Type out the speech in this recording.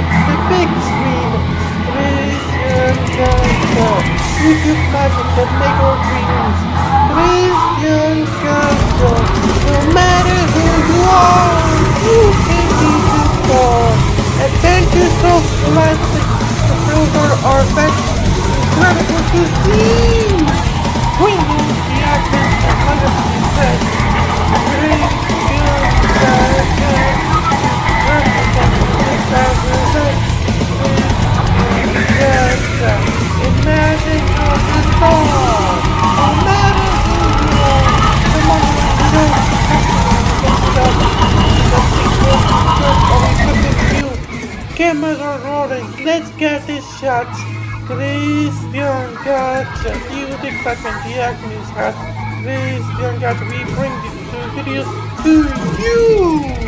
the big screen. Christian Castro. YouTube magic that make our dreams. Christian Castro. No matter who you are, you can be too far. And thank you so much for our best incredible to see. Bringing the action 100%. Imagine you're the star. No matter who you are, someone who knows cameras are rolling. Let's get these shots. Christian Gotcha. Huge excitement. The action is hot. Christian Gotcha. We bring these videos to you.